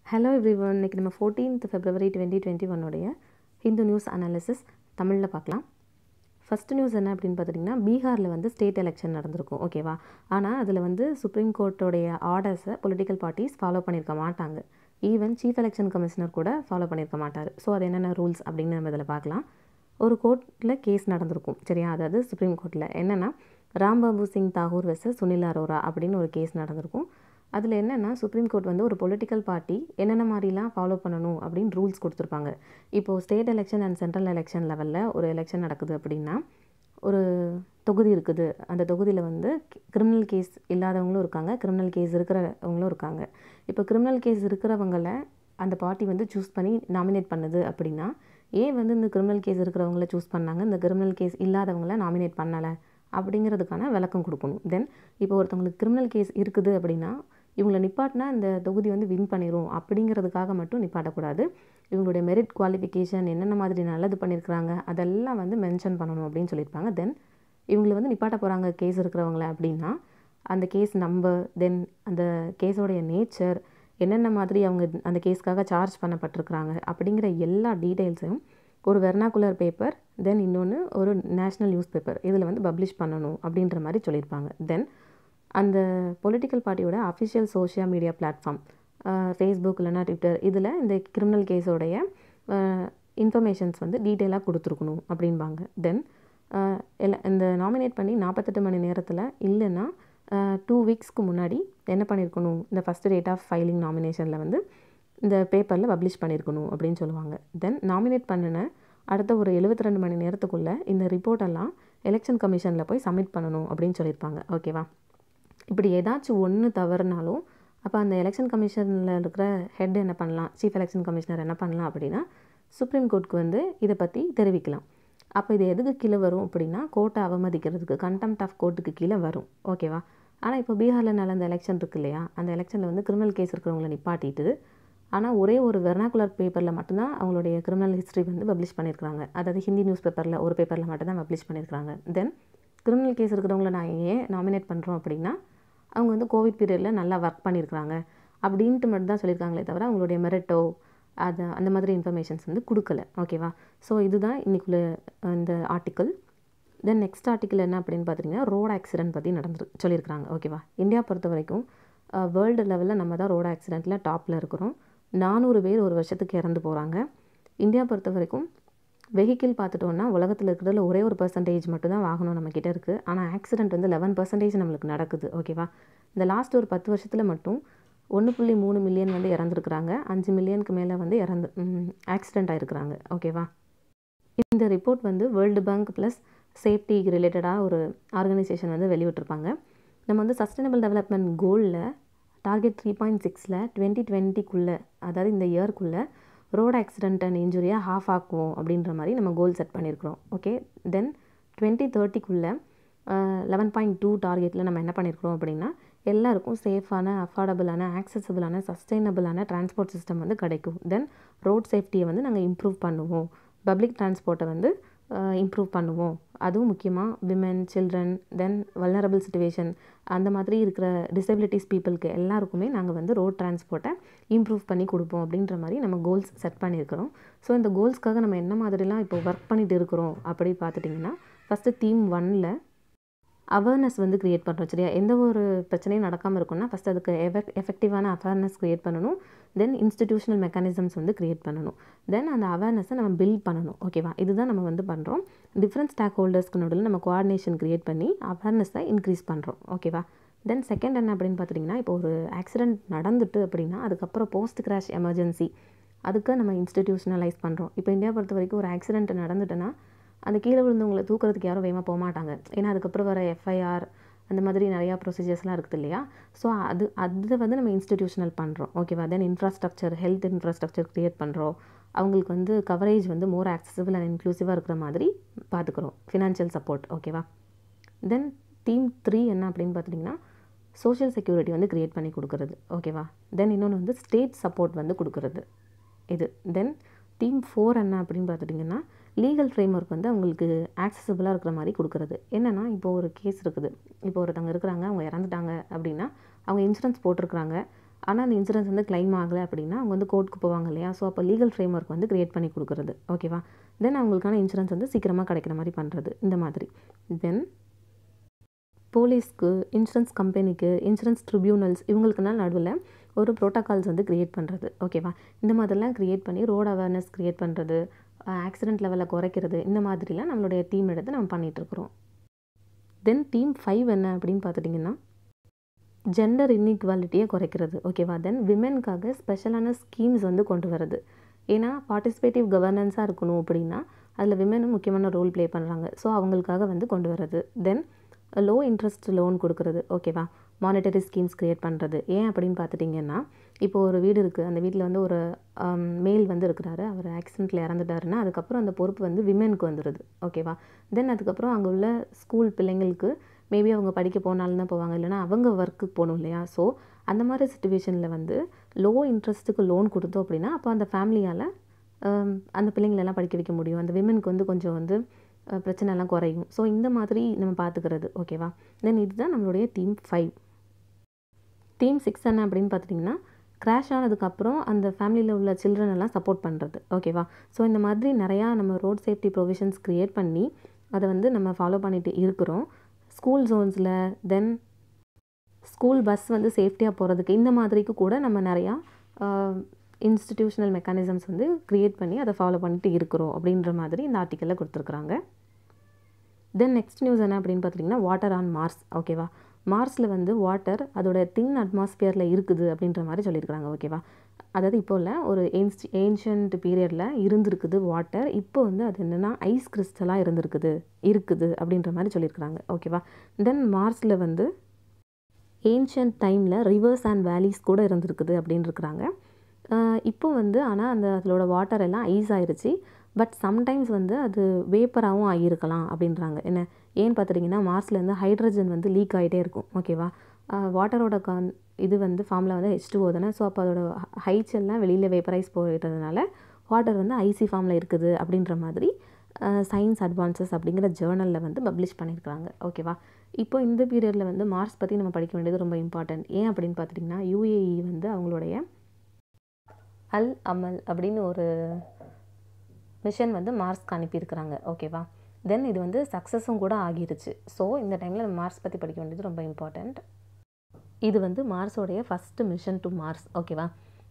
Hello everyone, இன்றைக்கி நம்ம 14th February 2021 Hindu news analysis தமிழில் பார்க்கலாம். ஃபஸ்ட்டு நியூஸ் என்ன அப்படின்னு பார்த்துட்டிங்கன்னா, பீகாரில் வந்து ஸ்டேட் எலெக்ஷன் நடந்திருக்கும். ஓகேவா? ஆனால் அதில் வந்து சுப்ரீம் கோர்ட்டோடைய ஆர்டர்ஸை பொலிட்டிக்கல் பார்ட்டிஸ் ஃபாலோ பண்ணியிருக்க மாட்டாங்க. ஈவன் சீஃப் எலெக்ஷன் கமிஷனர் கூட ஃபாலோ பண்ணியிருக்க மாட்டார். ஸோ அது என்னென்ன ரூல்ஸ் அப்படின்னு நம்ம இதில் பார்க்கலாம். ஒரு கோர்ட்டில் கேஸ் நடந்திருக்கும், சரியா? அதாவது சுப்ரீம் கோர்ட்டில் என்னென்னா, ராம்பாபு சிங் தாகூர் வெர்சஸ் சுனில் அரோரா அப்படின்னு ஒரு கேஸ் நடந்திருக்கும். அதில் என்னென்னா, சுப்ரீம் கோர்ட் வந்து ஒரு பொலிட்டிக்கல் பார்ட்டி என்னென்ன மாதிரிலாம் ஃபாலோ பண்ணணும் அப்படின்னு ரூல்ஸ் கொடுத்துருப்பாங்க. இப்போது state election and central election லெவலில் ஒரு எலெக்ஷன் நடக்குது அப்படின்னா, ஒரு தொகுதி இருக்குது. அந்த தொகுதியில் வந்து கிரிமினல் கேஸ் இல்லாதவங்களும் இருக்காங்க, கிரிமினல் கேஸ் இருக்கிறவங்களும் இருக்காங்க. இப்போ கிரிமினல் கேஸ் இருக்கிறவங்கள அந்த பார்ட்டி வந்து சூஸ் பண்ணி நாமினேட் பண்ணுது அப்படின்னா, ஏன் வந்து இந்த கிரிமினல் கேஸ் இருக்கிறவங்கள சூஸ் பண்ணாங்க, இந்த கிரிமினல் கேஸ் இல்லாதவங்கள நாமினேட் பண்ணலை அப்படிங்கிறதுக்கான விளக்கம் கொடுக்கணும். தென் இப்போ ஒருத்தவங்களுக்கு கிரிமினல் கேஸ் இருக்குது அப்படின்னா, இவங்களை நிப்பாட்டினா இந்த தொகுதி வந்து வின் பண்ணிடும் அப்படிங்கிறதுக்காக மட்டும் நிப்பாட்டக்கூடாது. இவங்களுடைய மெரிட் குவாலிஃபிகேஷன் என்னென்ன மாதிரி நல்லது பண்ணியிருக்கிறாங்க அதெல்லாம் வந்து மென்ஷன் பண்ணணும் அப்படின்னு சொல்லியிருப்பாங்க. தென் இவங்களை வந்து நிப்பாட்ட போகிறாங்க கேஸ் இருக்கிறவங்கள அப்படின்னா, அந்த கேஸ் நம்பர், தென் அந்த கேஸோடைய நேச்சர், என்னென்ன மாதிரி அவங்க அந்த கேஸ்க்காக சார்ஜ் பண்ணப்பட்டிருக்கிறாங்க அப்படிங்கிற எல்லா டீட்டெயில்ஸையும் ஒரு வெர்னாகுலர் பேப்பர், தென் இன்னொன்று ஒரு நேஷ்னல் நியூஸ் பேப்பர் இதில் வந்து பப்ளிஷ் பண்ணணும் அப்படின்ற மாதிரி சொல்லியிருப்பாங்க. தென் அந்த பொலிட்டிக்கல் பார்ட்டியோட official social media platform, Facebook இல்லைனா ட்விட்டர், இதில் இந்த கிரிமினல் கேஸோடைய இன்ஃபர்மேஷன்ஸ் வந்து டீட்டெயிலாக கொடுத்துருக்கணும் அப்படின்பாங்க. தென் இந்த நாமினேட் பண்ணி 48 மணி நேரத்தில் இல்லைன்னா 2 வீக்ஸ்க்கு முன்னாடி என்ன பண்ணியிருக்கணும், இந்த ஃபஸ்ட் டேட் ஆஃப் ஃபைலிங் நாமினேஷனில் வந்து இந்த பேப்பரில் பப்ளிஷ் பண்ணியிருக்கணும் அப்படின்னு சொல்லுவாங்க. தென் நாமினேட் பண்ணின அடுத்த ஒரு 72 மணி நேரத்துக்குள்ளே இந்த ரிப்போர்ட்டெல்லாம் எலெக்ஷன் கமிஷனில் போய் சப்மிட் பண்ணணும் அப்படின்னு சொல்லியிருப்பாங்க. ஓகேவா? இப்படி ஏதாச்சும் ஒன்று தவறுனாலும் அப்போ அந்த எலெக்ஷன் கமிஷனில் இருக்கிற ஹெட் என்ன பண்ணலாம், சீஃப் எலெக்ஷன் கமிஷனர் என்ன பண்ணலாம் அப்படின்னா, சுப்ரீம் கோர்ட்டுக்கு வந்து இதை பற்றி தெரிவிக்கலாம். அப்போ இது எதுக்கு கீழே வரும் அப்படின்னா, கோர்ட்டை அவமதிக்கிறதுக்கு, கண்டெம்ட் ஆஃப் கோர்ட்டுக்கு கீழே வரும். ஓகேவா? ஆனால் இப்போ பீகாரில் நடந்த எலெக்ஷன் இருக்கு இல்லையா, அந்த எலெக்ஷனில் வந்து கிரிமினல் கேஸ் இருக்கிறவங்களை நிப்பாட்டிட்டு, ஆனால் ஒரே ஒரு வெர்னாகுலர் பேப்பரில் மட்டும்தான் அவங்களுடைய கிரிமினல் ஹிஸ்ட்ரி வந்து பப்ளிஷ் பண்ணியிருக்காங்க. அதாவது ஹிந்தி நியூஸ் பேப்பரில் ஒரு பேப்பரில் மட்டும்தான் பப்ளிஷ் பண்ணியிருக்காங்க. தென் கிரிமினல் கேஸ் இருக்கிறவங்கள நான் ஏன் நாமினேட் பண்ணுறோம் அப்படின்னா, அவங்க வந்து கோவிட் பீரியடில் நல்லா ஒர்க் பண்ணியிருக்கிறாங்க அப்படின்ட்டு மட்டும் தான் சொல்லியிருக்காங்களே தவிர அவங்களுடைய மெரிட்டோ அந்த மாதிரி இன்ஃபர்மேஷன்ஸ் வந்து கொடுக்கல. ஓகேவா? ஸோ இதுதான் இன்றைக்குள்ள இந்த ஆர்டிக்கல். தென் நெக்ஸ்ட் ஆர்டிக்கல் என்ன அப்படின்னு பார்த்தீங்கன்னா, ரோடு ஆக்சிடென்ட் பற்றி சொல்லியிருக்கிறாங்க. ஓகேவா? இந்தியா பொறுத்த வரைக்கும் வேர்ல்டு லெவலில் நம்ம தான் ரோடு ஆக்சிடெண்ட்டில் டாப்பில் இருக்கிறோம். 400 பேர் ஒரு வருஷத்துக்கு இறந்து போகிறாங்க. இந்தியா பொறுத்த வரைக்கும் வெஹிக்கிள் பார்த்துட்டோன்னா உலகத்தில் இருக்கிறதுல ஒரே ஒரு பர்சன்டேஜ் மட்டும்தான் வாகனம் நம்மக்கிட்ட இருக்குது. ஆனால் ஆக்சிடென்ட் வந்து 11% நம்மளுக்கு நடக்குது. ஓகேவா? இந்த லாஸ்ட் ஒரு 10 வருஷத்தில் மட்டும் 1.3 மில்லியன் வந்து இறந்துருக்குறாங்க. 5 மில்லியனுக்கு மேலே வந்து ஆக்சிடென்ட் ஆகிருக்கிறாங்க. ஓகேவா? இந்த ரிப்போர்ட் வந்து வேர்ல்டு பேங்க் ப்ளஸ் சேஃப்டி ரிலேட்டடாக ஒரு ஆர்கனைசேஷன் வந்து வெளியிட்டிருப்பாங்க. நம்ம வந்து சஸ்டைனபிள் டெவலப்மெண்ட் கோலில் டார்கெட் 3.6ல் 2020க்குள்ளே, அதாவது இந்த இயர்க்குள்ளே ரோடு ஆக்சிடென்ட் அண்ட் இன்ஜுரியை ஹாஃப் ஆக்குவோம் அப்படின்ற மாதிரி நம்ம கோல் செட் பண்ணியிருக்கிறோம். ஓகே. தென் 2030க்குள்ளே 11.2 டார்கெட்டில் நம்ம என்ன பண்ணியிருக்கிறோம் அப்படின்னா, எல்லாருக்கும் சேஃபான, அஃபோர்டபுளான, ஆக்சசபிளான, சஸ்டைனபிளான டிரான்ஸ்போர்ட் சிஸ்டம் வந்து கிடைக்கும். தென் ரோட் சேஃப்டியை வந்து நாங்கள் இம்ப்ரூவ் பண்ணுவோம், பப்ளிக் டிரான்ஸ்போர்ட்டை வந்து இம்ப்ரூவ் பண்ணுவோம். அதுவும் முக்கியமாக women, children, then vulnerable situation, அந்த மாதிரி இருக்கிற டிசபிலிட்டிஸ் பீப்புளுக்கு எல்லாருக்குமே நாங்கள் வந்து ரோட் டிரான்ஸ்போர்ட்டை இம்ப்ரூவ் பண்ணி கொடுப்போம் அப்படின்ற மாதிரி நம்ம கோல்ஸ் செட் பண்ணியிருக்கிறோம். ஸோ இந்த கோல்ஸ்க்காக நம்ம என்ன மாதிரிலாம் இப்போ ஒர்க் பண்ணிட்டு இருக்கிறோம் அப்படி பார்த்துட்டிங்கன்னா, ஃபஸ்ட்டு தீம் 1ல் அவேர்னஸ் வந்து க்ரியேட் பண்ணுறோம். சரியா? எந்த ஒரு பிரச்சனையும் நடக்காமல் இருக்குன்னா ஃபஸ்ட் அதுக்கு எஃபெக்டிவான அவேர்னஸ் க்ரியேட் பண்ணணும். தென் இன்ஸ்டிடியூஷனல் மெக்கானிசம்ஸ் வந்து க்ரியேட் பண்ணணும். தென் அந்த அவேர்னஸை நம்ம பில்ட் பண்ணணும். ஓகேவா? இதுதான் நம்ம வந்து பண்ணுறோம். டிஃப்ரெண்ட் ஸ்டாக் ஹோல்டர்ஸ்க்கு நடுவில் நம்ம கோஆர்டினேஷன் க்ரியேட் பண்ணி அவேர்னஸை இன்க்ரீஸ் பண்ணுறோம். ஓகேவா? தென் செகண்ட் என்ன அப்படின்னு பார்த்துட்டிங்கன்னா, இப்போ ஒரு ஆக்சிடென்ட் நடந்துட்டு அப்படின்னா அதுக்கப்புறம் போஸ்ட் கிராஷ் எமர்ஜென்சி, அதுக்கு நம்ம இன்ஸ்டிடியூஷனலைஸ் பண்ணுறோம். இப்போ இந்தியா பொறுத்த வரைக்கும் ஒரு ஆக்சிடென்ட் நடந்துட்டுன்னா அந்த கீழே விழுந்தவங்களை தூக்கிறதுக்கு யாரும் வேகமாக போக மாட்டாங்க. ஏன்னா அதுக்கப்புறம் வர எஃப்ஐஆர் அந்த மாதிரி நிறையா ப்ரொசீஜர்ஸ்லாம் இருக்குது இல்லையா? ஸோ அதை வந்து நம்ம இன்ஸ்டிடியூஷனல் பண்ணுறோம். ஓகேவா? Then infrastructure, health infrastructure create பண்ணுறோம். அவங்களுக்கு வந்து கவரேஜ் வந்து மோர் ஆக்சசிபிள் அண்ட் இன்க்ளூசிவாக இருக்கிற மாதிரி பார்த்துக்குறோம். Financial support. ஓகேவா? தென் தீம் 3 என்ன அப்படின்னு பார்த்துட்டிங்கன்னா, சோஷியல் செக்யூரிட்டி வந்து க்ரியேட் பண்ணி கொடுக்குறது. ஓகேவா? தென் இன்னொன்று வந்து ஸ்டேட் சப்போர்ட் வந்து கொடுக்குறது இது. தென் தீம் 4 என்ன அப்படின்னு பார்த்துட்டிங்கன்னா, லீகல் ஃப்ரேம்ஒர்க் வந்து அவங்களுக்கு ஆக்சசபிளாக இருக்கிற மாதிரி கொடுக்குறது. என்னென்னா, இப்போது ஒரு கேஸ் இருக்குது, இப்போ ஒருத்தவங்க இருக்கிறாங்க, அவங்க இறந்துட்டாங்க அப்படின்னா அவங்க இன்சூரன்ஸ் போட்டிருக்கிறாங்க, ஆனால் அந்த இன்சூரன்ஸ் வந்து கிளைம் ஆகலை அப்படின்னா அவங்க வந்து கோர்ட்டுக்கு போவாங்க இல்லையா. ஸோ அப்போ லீகல் ஃப்ரேம் ஒர்க் வந்து க்ரியேட் பண்ணி கொடுக்குறது. ஓகேவா. தென் அவங்களுக்கான இன்சூரன்ஸ் வந்து சீக்கிரமாக கிடைக்கிற மாதிரி பண்ணுறது இந்த மாதிரி. தென் போலீஸ்க்கு, இன்சூரன்ஸ் கம்பெனிக்கு, இன்சூரன்ஸ் ட்ரிபியூனல்ஸ் இவங்களுக்குனால நடுவில் ஒரு ப்ரோட்டோகால்ஸ் வந்து க்ரியேட் பண்ணுறது. ஓகேவா. இந்த மாதிரிலாம் க்ரியேட் பண்ணி ரோட் அவேர்னஸ் க்ரியேட் பண்ணுறது, ஆக்சிடென்ட் லெவலில் குறைக்கிறது, இந்த மாதிரிலாம் நம்மளுடைய டீம் எடுத்து நம்ம பண்ணிகிட்ருக்குறோம். தென் டீம் 5 என்ன அப்படின்னு பார்த்துட்டிங்கன்னா ஜெண்டர் இன்இக்வாலிட்டியை குறைக்கிறது. ஓகேவா. தென் விமென்காக ஸ்பெஷலான ஸ்கீம்ஸ் வந்து கொண்டு வரது. ஏன்னா பார்ட்டிசிபேட்டிவ் கவர்னன்ஸாக இருக்கணும் அப்படின்னா அதில் விமெனும் முக்கியமான ரோல் ப்ளே பண்ணுறாங்க. ஸோ அவங்களுக்காக வந்து கொண்டு வரது. தென் லோ இன்ட்ரெஸ்ட் லோன் கொடுக்குறது. ஓகேவா. மானிட்டரி ஸ்கீம்ஸ் க்ரியேட் பண்ணுறது. ஏன் அப்படின்னு பார்த்துட்டிங்கன்னா இப்போது ஒரு வீடு இருக்குது, அந்த வீட்டில் வந்து ஒரு மேல் வந்து இருக்கிறாரு, அவர் ஆக்சிடெண்ட்டில் இறந்துட்டாருன்னா அதுக்கப்புறம் அந்த பொறுப்பு வந்து விமெனுக்கு வந்துடுது. ஓகேவா. தென் அதுக்கப்புறம் அங்கே உள்ள ஸ்கூல் பிள்ளைங்களுக்கு மேபி அவங்க படிக்க போனாலும் தான் போவாங்க, இல்லைனா அவங்க ஒர்க்குக்கு போகணும் இல்லையா. ஸோ அந்த மாதிரி சுச்சுவேஷனில் வந்து லோ இன்ட்ரெஸ்ட்டுக்கு லோன் கொடுத்தோம் அப்படின்னா அப்போ அந்த ஃபேமிலியால் அந்த பிள்ளைங்களெல்லாம் படிக்க வைக்க முடியும். அந்த விமெனுக்கு வந்து கொஞ்சம் வந்து பிரச்சனைலாம் குறையும். ஸோ இந்த மாதிரி நம்ம பார்த்துக்கிறது. ஓகேவா. தென் இதுதான் நம்மளுடைய டீம் 5. டீம் 6 என்ன அப்படின்னு பார்த்துட்டிங்கன்னா கிராஷ் ஆனதுக்கப்புறம் அந்த ஃபேமிலியில் உள்ள சில்ட்ரன் எல்லாம் சப்போர்ட் பண்ணுறது. ஓகேவா. ஸோ இந்த மாதிரி நிறையா நம்ம ரோட் சேஃப்டி ப்ரொவிஷன்ஸ் க்ரியேட் பண்ணி அதை வந்து நம்ம ஃபாலோ பண்ணிட்டு இருக்கிறோம். ஸ்கூல் ஜோன்ஸில், தென் ஸ்கூல் பஸ் வந்து சேஃப்டியாக போகிறதுக்கு, இந்த மாதிரிக்கு கூட நம்ம நிறையா இன்ஸ்டிடியூஷனல் மெக்கானிசம்ஸ் வந்து க்ரியேட் பண்ணி அதை ஃபாலோ பண்ணிட்டு இருக்கிறோம் அப்படின்ற மாதிரி இந்த ஆர்டிக்கலில் கொடுத்துருக்குறாங்க. தென் நெக்ஸ்ட் நியூஸ் என்ன அப்படின்னு பார்த்துட்டிங்கன்னா வாட்டர் ஆன் மார்ஸ். ஓகேவா. மார்ஸில் வந்து வாட்டர் அதோட தின் அட்மாஸ்பியரில் இருக்குது அப்படின்ற மாதிரி சொல்லியிருக்கிறாங்க. ஓகேவா. அதாவது இப்போ இல்லை, ஒரு ஏன்ஷியன்ட் பீரியடில் இருந்திருக்குது வாட்டர். இப்போ வந்து அது என்னென்னா ஐஸ் கிறிஸ்டலாக இருக்குது அப்படின்ற மாதிரி சொல்லியிருக்கிறாங்க. ஓகேவா. தென் மார்ஸில் வந்து ஏன்ஷியன்ட் டைமில் ரிவர்ஸ் அண்ட் வேலிஸ் கூட இருந்திருக்குது அப்படின்னு இருக்கிறாங்க. இப்போ வந்து ஆனால் அதோட வாட்டர் எல்லாம் ஐஸ் ஆயிடுச்சு. பட் சம்டைம்ஸ் வந்து அது வேப்பராகவும் ஆகியிருக்கலாம் அப்படின்றாங்க. ஏன்னு பார்த்துட்டிங்கன்னா மார்ஸில் வந்து ஹைட்ரஜன் வந்து லீக் ஆகிட்டே இருக்கும். ஓகேவா. வாட்டரோட இது வந்து ஃபார்மில் வந்து H2O தானே. ஸோ அப்போ அதோட ஹைட்ஸ் எல்லாம் வெளியில் வேப்பரைஸ் போயிட்டதுனால வாட்டர் வந்து ஐசி ஃபார்மில் இருக்குது அப்படின்ற மாதிரி சயின்ஸ் அட்வான்சஸ் அப்படிங்கிற ஜேர்னலில் வந்து பப்ளிஷ் பண்ணியிருக்காங்க. ஓகேவா. இப்போ இந்த பீரியடில் வந்து மார்ஸ் பற்றி நம்ம படிக்க வேண்டியது ரொம்ப இம்பார்ட்டன்ட். ஏன் அப்படின்னு பார்த்துட்டிங்கன்னா UAE வந்து அவங்களுடைய அல் அமல் அப்படின்னு ஒரு மிஷன் வந்து மார்ஸ்க்கு அனுப்பியிருக்கிறாங்க. ஓகேவா. தென் இது வந்து சக்ஸஸும் கூட ஆகிருச்சு. ஸோ இந்த டைமில் மார்ஸ் பற்றி படிக்க வேண்டியது ரொம்ப இம்பார்ட்டண்ட். இது வந்து மார்ஸோடைய ஃபஸ்ட்டு மிஷன் டு மார்ஸ். ஓகேவா.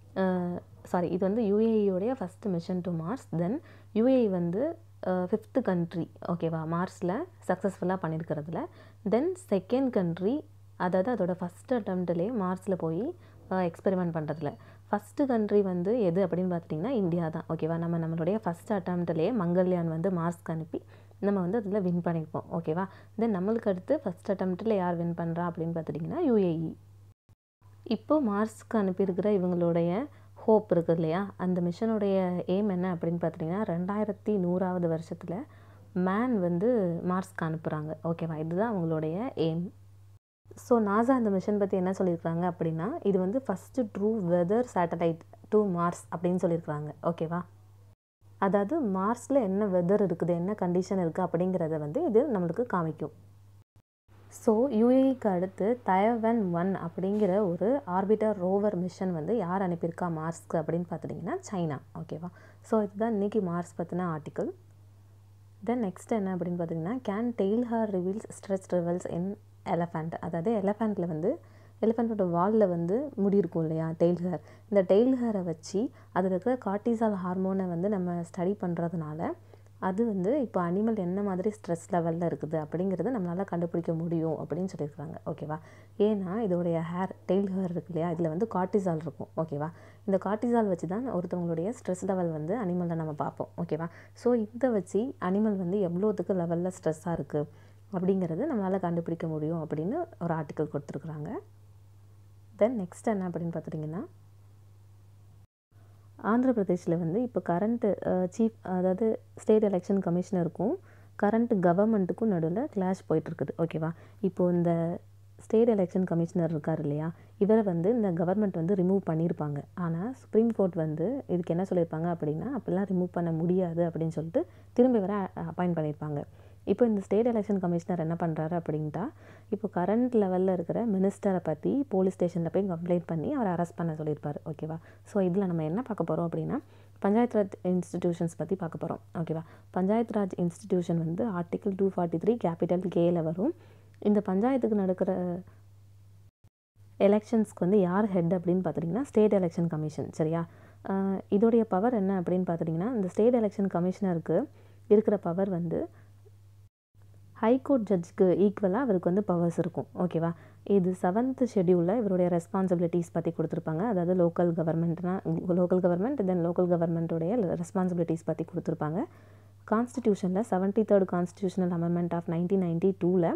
இது வந்து UAEயோடைய first mission to Mars. Then UAE வந்து 5th கண்ட்ரி. ஓகேவா. மார்ஸில் சக்ஸஸ்ஃபுல்லாக பண்ணியிருக்கிறதுல. தென் செகண்ட் கண்ட்ரி, அதாவது அதோட ஃபஸ்ட்டு அட்டம்ப்ட்லேயே மார்ஸில் போய் எக்ஸ்பெரிமெண்ட் பண்ணுறதுல. ஃபஸ்ட்டு கண்ட்ரி வந்து எது அப்படின்னு பார்த்துட்டிங்கன்னா இந்தியா தான். ஓகேவா. நம்மளுடைய ஃபஸ்ட் அட்டம்ப்ட்லேயே மங்கள்யான் வந்து மார்ஸ்க்கு அனுப்பி நம்ம வந்து அதில் வின் பண்ணியிருப்போம். ஓகேவா. தென் நம்மளுக்கு அடுத்து ஃபஸ்ட் அட்டம்ப்ட்டில் யார் வின் பண்ணுறா அப்படின்னு பார்த்துட்டிங்கன்னா UAE. இப்போ மார்ஸ்க்கு அனுப்பியிருக்கிற இவங்களுடைய ஹோப் இருக்குது இல்லையா, அந்த மிஷனுடைய எய்ம் என்ன அப்படின்னு பார்த்துட்டிங்கன்னா 2100வது வருஷத்தில் மேன் வந்து மார்ஸ்க்கு அனுப்புகிறாங்க. ஓகேவா. இதுதான் அவங்களுடைய எய்ம். ஸோ நாசா இந்த மிஷன் பற்றி என்ன சொல்லியிருக்காங்க அப்படின்னா இது வந்து first true weather satellite to Mars அப்படின்னு சொல்லியிருக்காங்க. ஓகேவா. அதாவது மார்ஸில் என்ன வெதர் இருக்குது, என்ன கண்டிஷன் இருக்குது அப்படிங்கிறத வந்து இது நம்மளுக்கு காமிக்கும். ஸோ UAEக்கு அடுத்து தயவன் 1 அப்படிங்கிற ஒரு ஆர்பிட்டர் ரோவர் மிஷன் வந்து யார் அனுப்பியிருக்கா மார்ஸ்க்கு அப்படின்னு பார்த்துட்டிங்கன்னா சைனா. ஓகேவா. ஸோ இதுதான் இன்றைக்கி மார்ஸ் பற்றின ஆர்டிக்கல். தென் நெக்ஸ்ட் என்ன அப்படின்னு பார்த்தீங்கன்னா can tail hair reveals stress levels in elephant. அதாவது எலஃபண்ட்டில் வந்து எலிஃபெண்ட்டோட வாலில் வந்து முடி இருக்கும் இல்லையா, டெய்ல் ஹேர். இந்த டெய்ல் ஹேரை வச்சு அதில் இருக்கிற கார்டிசால் ஹார்மோனை வந்து நம்ம ஸ்டடி பண்ணுறதுனால அது வந்து இப்போ அனிமல் என்ன மாதிரி ஸ்ட்ரெஸ் லெவலில் இருக்குது அப்படிங்கிறத நம்மளால் கண்டுபிடிக்க முடியும் அப்படின்னு சொல்லியிருக்காங்க. ஓகேவா. ஏன்னா இதோடைய டெய்ல் ஹேர் இருக்கு இல்லையா, இதில் வந்து கார்டிசால் இருக்கும். ஓகேவா. இந்த கார்டிசால் வச்சு தான் ஒருத்தவங்களுடைய ஸ்ட்ரெஸ் லெவல் வந்து அனிமலில் நம்ம பார்ப்போம். ஓகேவா. ஸோ இதை வச்சு அனிமல் வந்து எவ்வளோத்துக்கு லெவலில் ஸ்ட்ரெஸ்ஸாக இருக்குது அப்படிங்கிறது நம்மளால் கண்டுபிடிக்க முடியும் அப்படின்னு ஒரு ஆர்டிக்கல் கொடுத்துருக்குறாங்க. தென் நெக்ஸ்ட் என்ன அப்படின்னு பார்த்துட்டிங்கன்னா ஆந்திர பிரதேஷில் வந்து இப்போ கரண்ட்டு சீஃப், அதாவது ஸ்டேட் எலெக்ஷன் கமிஷனருக்கும் கரண்ட்டு கவர்மெண்ட்டுக்கும் நடுவில் கிளாஷ் போயிட்டுருக்குது. ஓகேவா. இப்போது இந்த ஸ்டேட் எலெக்ஷன் கமிஷனர் இருக்கார் இல்லையா, இவரை வந்து இந்த கவர்மெண்ட் வந்து ரிமூவ் பண்ணியிருப்பாங்க. ஆனால் சுப்ரீம் கோர்ட் வந்து இதுக்கு என்ன சொல்லியிருப்பாங்க அப்படின்னா அப்படிலாம் ரிமூவ் பண்ண முடியாது அப்படின்னு சொல்லிட்டு திரும்ப இவரை அப்பாயிண்ட் பண்ணியிருப்பாங்க. இப்போ இந்த ஸ்டேட் எலெக்ஷன் கமிஷனர் என்ன பண்ணுறாரு அப்படின்ட்டா, இப்போ கரண்ட் லெவலில் இருக்கிற மினிஸ்டரை பற்றி போலீஸ் ஸ்டேஷனில் போய் கம்ப்ளைண்ட் பண்ணி அவரை அரெஸ்ட் பண்ண சொல்லியிருப்பார். ஓகேவா? ஸோ இதில் நம்ம என்ன பார்க்க போகிறோம் அப்படின்னா, பஞ்சாயத்து ராஜ் இன்ஸ்டிடியூஷன்ஸ் பற்றி பார்க்க போகிறோம். ஓகேவா? பஞ்சாயத்து ராஜ் இன்ஸ்டிடியூஷன் வந்து ஆர்டிகிள் 243 கேபிட்டல் கேல வரும். இந்த பஞ்சாயத்துக்கு நடக்கிற எலெக்ஷன்ஸ்க்கு வந்து யார் ஹெட் அப்படின்னு பார்த்துட்டிங்கன்னா ஸ்டேட் எலெக்ஷன் கமிஷன். சரியா? இதோடைய பவர் என்ன அப்படின்னு பார்த்துட்டிங்கன்னா, இந்த ஸ்டேட் எலெக்ஷன் கமிஷனருக்கு இருக்கிற பவர் வந்து ஹைகோர்ட் ஜட்ஜுக்கு ஈக்குவலாக அவருக்கு வந்து பவர்ஸ் இருக்கும். ஓகேவா? இது 7th ஷெட்யூலில் இவருடைய ரெஸ்பான்சிபிலிட்டிஸ் பற்றி கொடுத்துருப்பாங்க. அதாவது லோக்கல் கவர்மெண்ட் தென் லோக்கல் கவர்மெண்ட்டுடைய ரெஸ்பான்சிபிலிட்டிஸ் பற்றி கொடுத்துருப்பாங்க. கான்ஸ்டிடியூஷனில் 73rd கான்ஸ்டிடியூஷனல் அமெண்ட்மெண்ட் ஆஃப் 1992ல்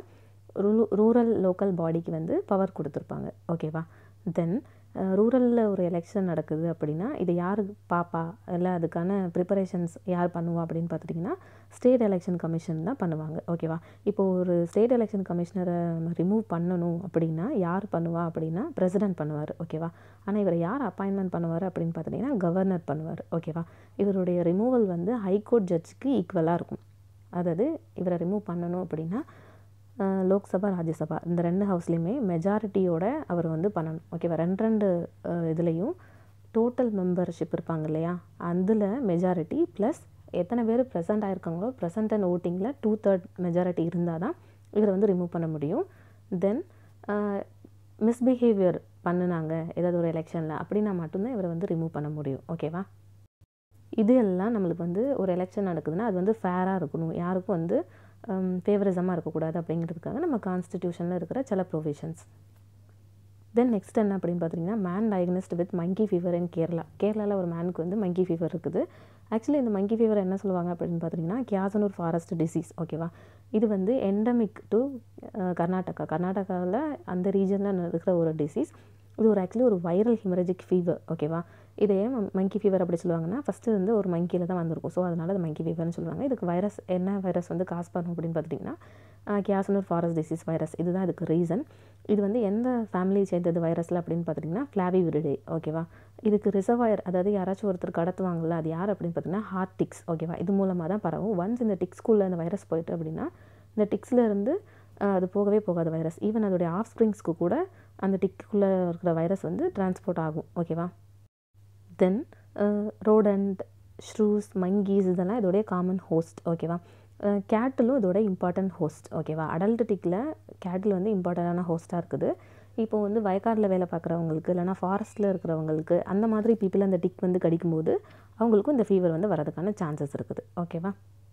ரூரல் லோக்கல் பாடிக்கு வந்து பவர் கொடுத்துருப்பாங்க. ஓகேவா? தென் ரூரலில் ஒரு எலெக்ஷன் நடக்குது அப்படின்னா இதை யார் பாப்பா இல்லை அதுக்கான ப்ரிப்பரேஷன்ஸ் யார் பண்ணுவா அப்படின்னு பார்த்துட்டிங்கன்னா ஸ்டேட் எலெக்ஷன் கமிஷன் தான் பண்ணுவாங்க. ஓகேவா? இப்போது ஒரு ஸ்டேட் எலெக்ஷன் கமிஷனரை ரிமூவ் பண்ணணும் அப்படின்னா யார் பண்ணுவா அப்படின்னா பிரசிடென்ட் பண்ணுவார். ஓகேவா? ஆனால் இவரை யார் அப்பாயின்மெண்ட் பண்ணுவார் அப்படின்னு பார்த்துட்டிங்கன்னா கவர்னர் பண்ணுவார். ஓகேவா? இவருடைய ரிமூவல் வந்து ஹைகோர்ட் ஜட்ஜுக்கு ஈக்குவலாக இருக்கும். அதாவது இவரை ரிமூவ் பண்ணணும் அப்படின்னா லோக்சபா ராஜ்யசபா இந்த 2 ஹவுஸ்லேயுமே மெஜாரிட்டியோட அவர் வந்து பண்ணணும். ஓகேவா? ரெண்டு இதுலேயும் டோட்டல் மெம்பர்ஷிப் இருப்பாங்க இல்லையா, அதில் மெஜாரிட்டி ப்ளஸ் எத்தனை பேர் ப்ரெசென்ட் ஆகிருக்காங்களோ ப்ரெசென்ட் அண்ட் ஓட்டிங்கில் 2/3 மெஜாரிட்டி இருந்தால் தான் இவரை வந்து ரிமூவ் பண்ண முடியும். தென் மிஸ்பிஹேவியர் பண்ணினாங்க ஏதாவது ஒரு எலெக்ஷனில் அப்படின்னா மட்டும்தான் இவரை வந்து ரிமூவ் பண்ண முடியும். ஓகேவா? இது எல்லாம் நம்மளுக்கு வந்து ஒரு எலெக்ஷன் நடக்குதுன்னா அது வந்து ஃபேராக இருக்கணும், யாருக்கும் வந்து ஃபேவரிசமாக இருக்கக்கூடாது அப்படிங்கிறதுக்காக நம்ம கான்ஸ்டிடியூஷனில் இருக்கிற சில ப்ரொவிஷன்ஸ். தென் நெக்ஸ்ட் என்ன அப்படின்னு பார்த்தீங்கன்னா, man diagnosed with monkey fever in கேரளாவில் ஒரு மேனுக்கு வந்து மங்கி ஃபீவர் இருக்குது. ஆக்சுவலி இந்த மங்கி ஃபீவர் என்ன சொல்லுவாங்க அப்படின்னு பார்த்தீங்கன்னா கியாசனூர் ஃபாரஸ்ட் டிசீஸ். ஓகேவா? இது வந்து எண்டமிக் டு கர்நாடகாவில் அந்த ரீஜனில் இருக்கிற ஒரு டிசீஸ். இது ஆக்சுவலி ஒரு வைரல் ஹெமரேஜிக் ஃபீவர். ஓகேவா? இதை ஏன் மங்கி ஃபீவர் அப்படி சொல்லுவாங்கன்னா ஃபஸ்ட்டு வந்து ஒரு மங்கியில் தான் வந்திருக்கும். ஸோ அதனால் அது மங்கி ஃபீவர்னு சொல்லுவாங்க. இதுக்கு என்ன வைரஸ் வந்து காஸ் பண்ணும் அப்படின்னு பார்த்துட்டிங்கன்னா கியாசனூர் ஃபாரஸ்ட் டிசீஸ் வைரஸ். இதுதான் இதுக்கு ரீசன். இது வந்து எந்த ஃபேமிலியை சேர்ந்தது வைரஸில் அப்படின்னு பார்த்துட்டிங்கன்னா ஃப்ளாவிவிரிடே. ஓகேவா? இதுக்கு ரிசர்வாயர் அதாவது யாராச்சும் ஒருத்தர் கடத்துவாங்கள்ல அது யார் அப்படின்னு பார்த்தீங்கன்னா ஹார்ட் டிக்ஸ். ஓகேவா? இது மூலமாக தான் பரவும். ஒன்ஸ் இந்த டிக்ஸ்குள்ளே அந்த வைரஸ் போயிட்டு அப்படின்னா இந்த டிக்ஸ்லேருந்து அது போகவே போகாத வைரஸ். ஈவன் அதோடைய ஆஃப் ஸ்ப்ரிங்ஸ்க்கு கூட அந்த டிக்குள்ளே இருக்கிற வைரஸ் வந்து டிரான்ஸ்போர்ட் ஆகும். ஓகேவா? தென் ரோடண்ட், ஷ்ரூஸ், மங்கீஸ் இதெல்லாம் இதோடைய காமன் ஹோஸ்ட். ஓகேவா? கேட்டிலும் இதோட இம்பார்ட்டன்ட் ஹோஸ்ட். ஓகேவா? அடல்ட் டிக்கில் கேட்டில் வந்து இம்பார்ட்டண்டான ஹோஸ்ட்டாக இருக்குது. இப்போ வந்து வயக்காட்டில் வேலை பார்க்குறவங்களுக்கு இல்லைனா ஃபாரஸ்ட்டில் இருக்கிறவங்களுக்கு அந்த மாதிரி பீப்புள் அந்த டிக் வந்து கடிக்கும்போது அவங்களுக்கும் இந்த ஃபீவர் வந்து வரதுக்கான சான்சஸ் இருக்குது. ஓகேவா?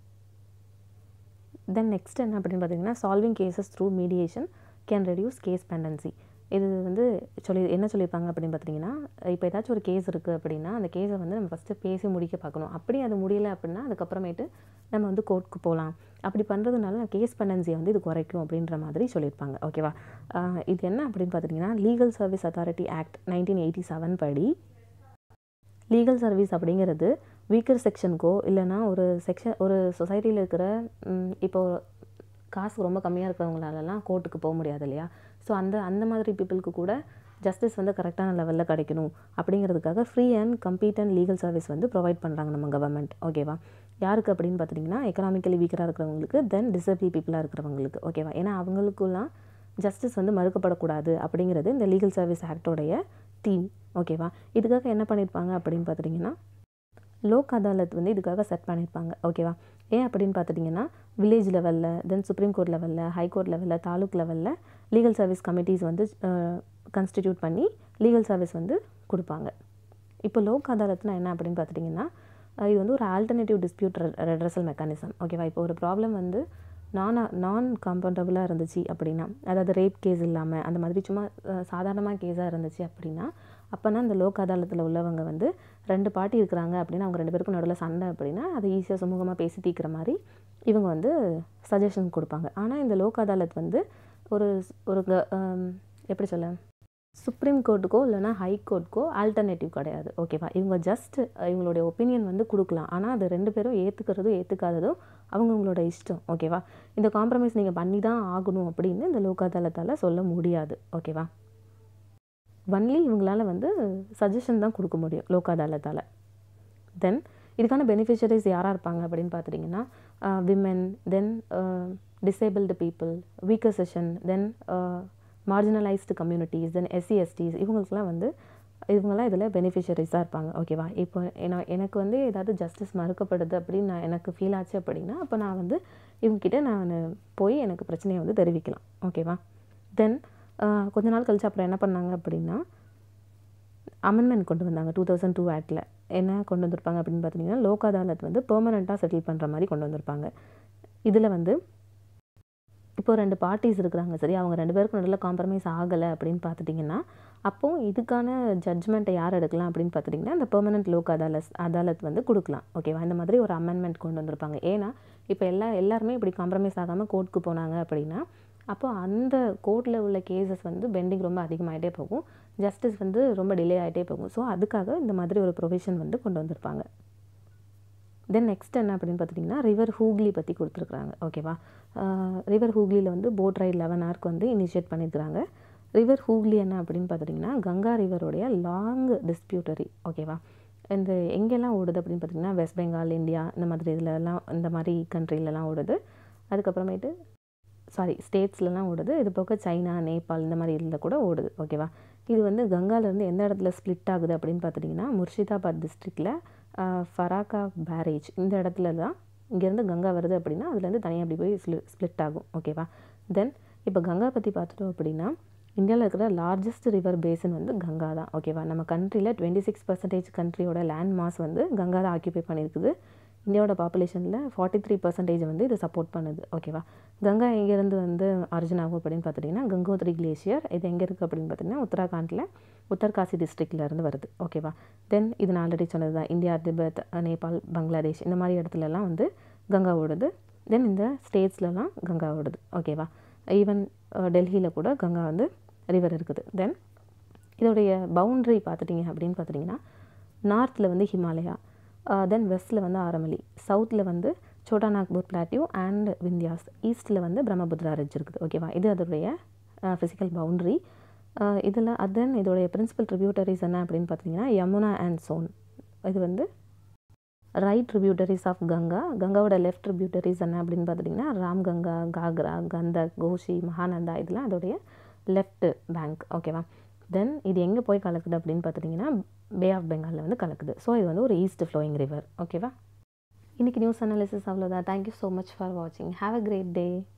தென் நெக்ஸ்ட் என்ன அப்படின்னு பார்த்தீங்கன்னா solving cases through mediation can reduce case pendency. இது வந்து என்ன சொல்லியிருப்பாங்க அப்படின்னு பார்த்தீங்கன்னா, இப்போ ஏதாச்சும் ஒரு கேஸ் இருக்குது அப்படின்னா அந்த கேஸை வந்து நம்ம ஃபஸ்ட்டு பேசி முடிக்க பார்க்கணும். அப்படி அது முடியலை அப்படின்னா அதுக்கப்புறமேட்டு நம்ம வந்து கோர்ட்டுக்கு போகலாம். அப்படி பண்ணுறதுனால கேஸ் பெண்டன்சியை வந்து இது குறைக்கும் அப்படின்ற மாதிரி சொல்லியிருப்பாங்க. ஓகேவா? இது என்ன அப்படின்னு பார்த்துட்டிங்கன்னா லீகல் சர்வீஸ் அத்தாரிட்டி ஆக்ட் 1987 படி லீகல் சர்வீஸ் அப்படிங்கிறது வீக்கர் செக்ஷனுக்கோ இல்லைனா ஒரு சொசைட்டியில் இருக்கிற இப்போ காசு ரொம்ப கம்மியாக இருக்கிறவங்களாலலாம் கோர்ட்டுக்கு போக முடியாது இல்லையா. ஸோ அந்த மாதிரி பீப்புளுக்கு கூட ஜஸ்டிஸ் வந்து கரெக்டான லெவலில் கிடைக்கணும் அப்படிங்கிறதுக்காக free and competent legal service வந்து ப்ரொவைட் பண்ணுறாங்க நம்ம கவர்மெண்ட். ஓகேவா? யாருக்கு அப்படின்னு பார்த்துட்டிங்கன்னா எக்கனாமிக்கலி வீக்கராக இருக்கிறவங்களுக்கு தென் டிசபிள் பீப்புளாக இருக்கிறவங்களுக்கு. ஓகேவா? ஏன்னா அவங்களுக்குலாம் ஜஸ்டிஸ் வந்து மறுக்கப்படக்கூடாது அப்படிங்கிறது இந்த லீகல் சர்வீஸ் ஆக்டோடைய தீம். ஓகேவா? இதுக்காக என்ன பண்ணியிருப்பாங்க அப்படின்னு பார்த்துட்டிங்கன்னா லோக் அதாலத் வந்து இதுக்காக செட் பண்ணியிருப்பாங்க. ஓகேவா? ஏன் அப்படின்னு பார்த்துட்டிங்கன்னா வில்லேஜ் லெவலில் தென் சுப்ரீம் கோர்ட் லெவலில் ஹைகோர்ட் லெவலில் தாலுக் லெவலில் லீகல் சர்வீஸ் கமிட்டிஸ் வந்து கன்ஸ்டிடியூட் பண்ணி லீகல் சர்வீஸ் வந்து கொடுப்பாங்க. இப்போ லோக் அதாலத்னா என்ன அப்படின்னு பார்த்துட்டிங்கன்னா இது வந்து ஒரு ஆல்டர்னேட்டிவ் டிஸ்பியூட் ரெட்ரஸல் மெக்கானிசம். ஓகேவா? இப்போ ஒரு ப்ராப்ளம் வந்து நான் காம்பவுண்டபுளாக இருந்துச்சு அப்படின்னா அதாவது ரேப் கேஸ் இல்லாமல் அந்த மாதிரி சும்மா சாதாரணமாக கேஸாக இருந்துச்சு அப்படின்னா அப்போனா இந்த லோக் அதாலத்தில் உள்ளவங்க வந்து 2 பார்ட்டி இருக்கிறாங்க அப்படின்னா அவங்க 2 பேருக்கும் நடுவில் சண்டை அப்படின்னா அதை ஈஸியாக சுமூகமாக பேசி தீர்க்கிற மாதிரி இவங்க வந்து சஜஷன் கொடுப்பாங்க. ஆனால் இந்த லோக் அதாலத் வந்து ஒரு எப்படி சொல்ல சுப்ரீம் கோர்ட்டுக்கோ இல்லைனா ஹைகோர்ட்டுக்கோ ஆல்டர்னேட்டிவ் கிடையாது. ஓகேவா? இவங்க ஜஸ்ட் இவங்களுடைய ஒப்பீனியன் வந்து கொடுக்கலாம். ஆனால் அது 2 பேரும் ஏற்றுக்காததும் அவங்கவுங்களோட இஷ்டம். ஓகேவா? இந்த காம்ப்ரமைஸ் நீங்கள் பண்ணி தான் ஆகணும் அப்படின்னு இந்த லோக் அதாலத்தால் சொல்ல முடியாது. ஓகேவா? ஒன்லி இவங்களால வந்து சஜஷன் தான் கொடுக்க முடியும் லோக் அதாலத்தால். தென் இதுக்கான பெனிஃபிஷரிஸ் யாராக இருப்பாங்க அப்படின்னு பார்த்துட்டிங்கன்னா women, then disabled people, weaker section, then marginalised communities, then SC STs, இவங்கெல்லாம் இதில் பெனிஃபிஷரிஸாக இருப்பாங்க. ஓகேவா? இப்போ எனக்கு வந்து ஏதாவது ஜஸ்டிஸ் மறுக்கப்படுது அப்படின்னு எனக்கு ஃபீல் ஆச்சு அப்படின்னா அப்போ நான் வந்து இவங்ககிட்ட நான் போய் எனக்கு பிரச்சனையை வந்து தெரிவிக்கலாம். ஓகேவா? தென் கொஞ்ச நாள் கழிச்சு அப்புறம் என்ன பண்ணாங்க அப்படின்னா அமெண்ட்மெண்ட் கொண்டு வந்தாங்க 2002 ஆக்டில். என்ன கொண்டு வந்திருப்பாங்க அப்படின்னு பார்த்தீங்கன்னா லோக் அதாலத் வந்து பெர்மனெண்ட்டாக செட்டில் பண்ணுற மாதிரி கொண்டு வந்திருப்பாங்க. இதில் வந்து இப்போ 2 பார்ட்டிஸ் இருக்கிறாங்க, சரி, அவங்க 2 பேருக்கும் நடுவில் காம்ப்ரமைஸ் ஆகலை அப்படின்னு பார்த்துட்டிங்கன்னா அப்போது இதுக்கான ஜட்ஜ்மெண்ட்டை யார் எடுக்கலாம் அப்படின்னு பார்த்துட்டிங்கன்னா இந்த பெர்மனெண்ட் லோக் அதாலத் வந்து கொடுக்கலாம். ஓகேவா? இந்த மாதிரி ஒரு அமெண்ட்மெண்ட் கொண்டு வந்திருப்பாங்க. ஏன்னா இப்போ எல்லாருமே இப்படி காம்ப்ரமைஸ் ஆகாமல் கோர்ட்டுக்கு போனாங்க அப்படின்னா அப்போ அந்த கோர்ட்டில் உள்ள கேசஸ் வந்து பெண்டிங் ரொம்ப அதிகமாகிட்டே போகும், ஜஸ்டிஸ் வந்து ரொம்ப டிலே ஆகிட்டே போகும். ஸோ அதுக்காக இந்த மாதிரி ஒரு ப்ரொவிஷன் வந்து கொண்டு வந்திருப்பாங்க. தென் நெக்ஸ்ட் என்ன அப்படின்னு பார்த்துட்டிங்கன்னா ரிவர் ஹூக்லி பற்றி கொடுத்துருக்குறாங்க. ஓகேவா? ரிவர் ஹூக்லியில் வந்து போட் ரைட் 11 ஹவருக்கு வந்து இனிஷியேட் பண்ணியிருக்கிறாங்க. ரிவர் ஹூக்லி என்ன அப்படின்னு பார்த்துட்டிங்கன்னா கங்கா ரிவருடைய லாங் டிஸ்பியூட்டரி. ஓகேவா? இந்த எங்கெல்லாம் ஓடுது அப்படின்னு பார்த்திங்கன்னா வெஸ்ட் பெங்கால், இந்தியா, இந்த மாதிரி இதிலலாம், இந்த மாதிரி கண்ட்ரிலலாம் ஓடுது. அதுக்கப்புறமேட்டு ஸ்டேட்ஸ்லலாம் ஓடுது. இது போக சைனா, நேபாள், இந்த மாதிரி இதில் கூட ஓடுது. ஓகேவா? இது வந்து கங்காலேருந்து எந்த இடத்துல ஸ்ப்ளிட் ஆகுது அப்படின்னு பார்த்துட்டிங்கன்னா முர்ஷிதாபாத் டிஸ்ட்ரிக்டில் ஃபராக்கா பேரேஜ், இந்த இடத்துல தான் இங்கேருந்து கங்கா வருது அப்படின்னா அதுலேருந்து தனியாக அப்படி போய் ஸ்ப்ளிட் ஆகும். ஓகேவா? தென் இப்போ கங்கா பற்றி பார்த்துட்டோம் அப்படின்னா இந்தியாவில் இருக்கிற லார்ஜஸ்ட் ரிவர் பேசின் வந்து கங்கா தான். ஓகேவா? நம்ம கண்ட்ரியில் 26% கண்ட்ரியோட லேண்ட் மாஸ் வந்து கங்கா தான் ஆக்கியூபை பண்ணியிருக்குது. இந்தியாவோட பாப்புலேஷனில் 43% வந்து இது சப்போர்ட் பண்ணுது. ஓகேவா? கங்கா எங்கேருந்து வந்து ஆரிஜின் ஆகும் அப்படின்னு பார்த்துட்டிங்கன்னா கங்கோத்ரி கிளேஷியர். இது எங்கே இருக்குது அப்படின்னு பார்த்தீங்கன்னா உத்தராகண்டில் உத்தர்காசி டிஸ்ட்ரிக்டில் இருந்து வருது. ஓகேவா? தென் இது நான் ஆல்ரெடி சொன்னது தான், இந்தியா, திபெத், நேபாள், பங்களாதேஷ், இந்த மாதிரி இடத்துலலாம் வந்து கங்கா ஓடுது. தென் இந்த ஸ்டேட்ஸ்லலாம் கங்கா ஓடுது. ஓகேவா? ஈவன் டெல்லியில் கூட கங்கா வந்து ரிவர் இருக்குது. தென் இதோடைய பவுண்ட்ரி பார்த்துட்டிங்க அப்படின்னு பார்த்துட்டிங்கன்னா நார்த்தில் வந்து ஹிமாலயா, தென் வெஸ்ட்டில் வந்து ஆரமலி, சவுத்தில் வந்து சோட்டா நாக்பூர் பிளாட்டியூ அண்ட் விந்தியாஸ், ஈஸ்ட்டில் வந்து பிரம்மபுத்திரா ரிட்ஜ் இருக்குது. ஓகேவா? இது அதோடைய ஃபிசிக்கல் பவுண்ட்ரி. இதில் தென் இதோடைய பிரின்சிபல் ட்ரிபியூட்டரிஸ் என்ன அப்படின்னு பார்த்தீங்கன்னா யமுனா அண்ட் சோன். இது வந்து ரைட் ட்ரிபியூட்டரிஸ் ஆஃப் கங்கா. கங்காவோட லெஃப்ட் ட்ரிபியூட்டரிஸ் என்ன அப்படின்னு பார்த்துட்டிங்கன்னா ராம்கங்கா, காக்ரா, கந்தக், கோஷி, மகாநந்தா, இதெல்லாம் அதோடைய லெஃப்ட் பேங்க். ஓகேவா? தென் இது எங்கே போய் கலக்குது அப்படின்னு பார்த்துட்டிங்கன்னா பே ஆஃப் பெங்காலில் வந்து கலக்குது. ஸோ இது வந்து ஒரு ஈஸ்ட் ஃப்ளோயிங் ரிவர். ஓகேவா? இன்றைக்கி நியூஸ் அனாலிசிஸ் அவ்வளோதான். தேங்க்யூ ஸோ மச் ஃபார் வாட்சிங். Have a great day.